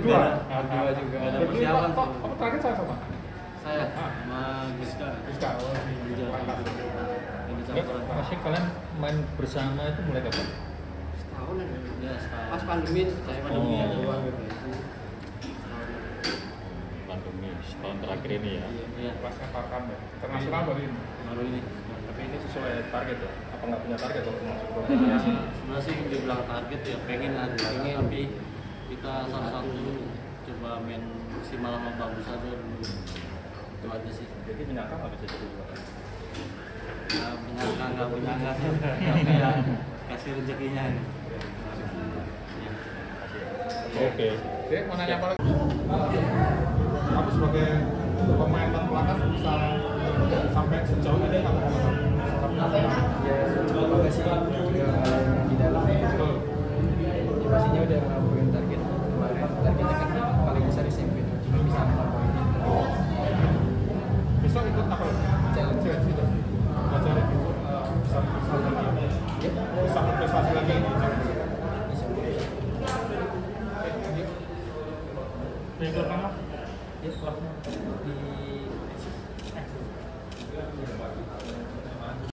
Berdua? Berdua juga. Ada persiapan. Kamu terakhir sama? Saya sama Giska. Giska, oh di Jakarta. Masih kalian main bersama itu mulai kapan? Setahun ya, setahun. Pas pandemi, saya pandemi ada uang gitu. Pandemi setahun terakhir ini ya. Iya. Pasnya Tarkam ya. Internasional baru ini. Baru ini. Tapi ini sesuai target ya? Apa nggak punya target kalau masuk ke Ya, sebenarnya sih dibilang target ya pengen lah, tapi kita salah satu coba main maksimal sama bagus aja dulu. Itu aja sih. jadi menyangka nggak bisa jadi juara? Ya, nggak menyangka sih. Ya, kasih rezekinya. Oke. Oke, mau nanya apa lagi? Kamu sebagai pemain dan pelatih bisa sampai sejauh ini kamu Ya cukup bangga sih juga di dalam itu. Ya pastinya udah ngelakuin target kemarin. Targetnya kan paling besar di semifinal, cuma bisa ngelakuin itu. besok ikut apa? Challenge. Itu. Belajar bisa lagi. Bisa berprestasi lagi. Bisa. Di klub mana? Ya, di